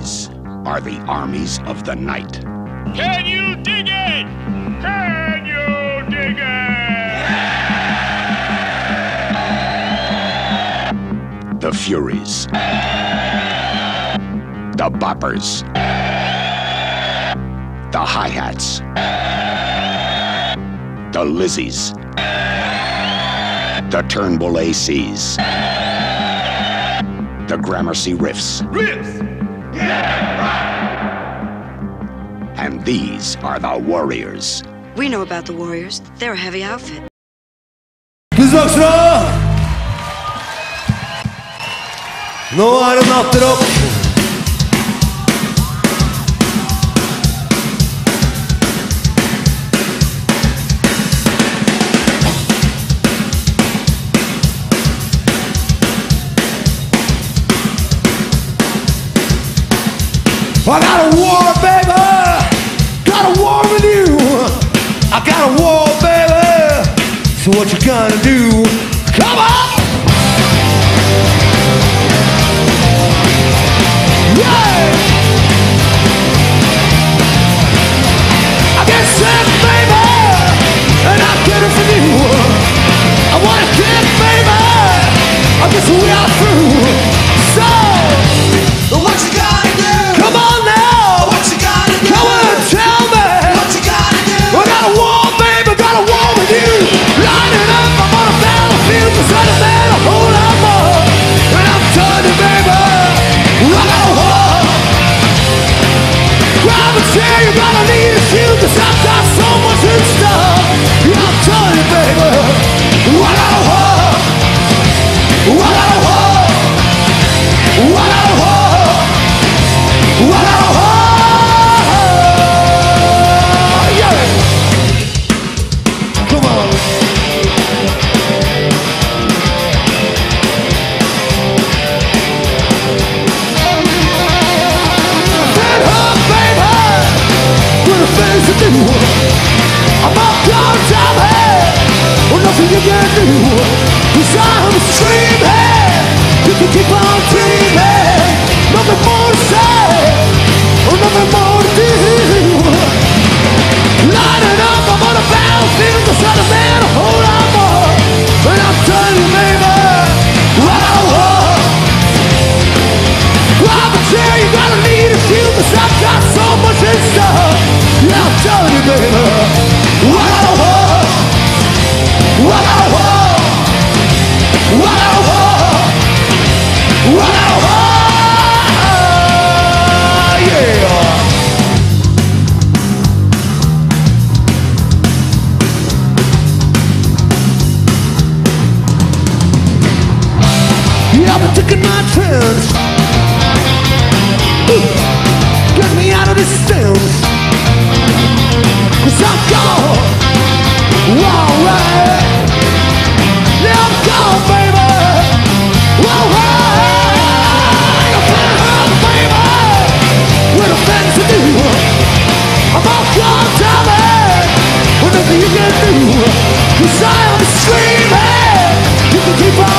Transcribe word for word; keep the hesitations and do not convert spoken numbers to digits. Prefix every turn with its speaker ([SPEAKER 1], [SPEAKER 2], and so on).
[SPEAKER 1] These are the armies of the night.
[SPEAKER 2] Can you dig it? Can you dig it?
[SPEAKER 1] The Furies. The Boppers. The Hi-Hats. The Lizzies. The Turnbull A Cs. The Gramercy Riffs.
[SPEAKER 2] Riffs! Yeah, right!
[SPEAKER 1] And these are the Warriors.
[SPEAKER 3] We know about the Warriors. They're a heavy outfit.
[SPEAKER 4] Kızbaksana! Nå er det natterock. I got a war, baby. Got a war with you. I got a war, baby. So what you gonna do? Come on! Yeah! I get sick, baby, and I get it from you. I wanna kick, baby. I guess we are through. So, what you gonna do? Come on now! What you gonna do? Come on, tell me! What you gonna do? I got a war, baby, got a war with you. Lining up, I'm on a battlefield beside a man, a whole lot more. And I'm telling you, baby, I got a war. Grab a chair, you're gonna need a shield, cause I've got so much in stuff. Yeah, I'm telling you, baby, I got a war. I got a war. I got a war. What a war! Yeah! Come on! Stand up, baby! What a things to do! I'm up down, down here! Well, nothing you can do! Cause I'm streaming! You can keep on dreaming! Nothing more to say! Oh, nothing more to do. Lining up, I'm on a battlefield beside a man, a whole lot more. And I'm telling you, baby, I got a war. Grab a chair, you gotta need a shield, cause I've got so much in stuff. Yeah, I'm telling you, baby, I got a war. I got a war. I got a war. I got a war. Yeah, I've been taking my chance. Get me out of this stance. Cause I'm gone. Alright. Yeah, I'm gone, baby. Alright. I'm gone, baby. What a thing to do. I'm all gone, Tommy. What nothing you can do. Cause I am screaming. You can keep on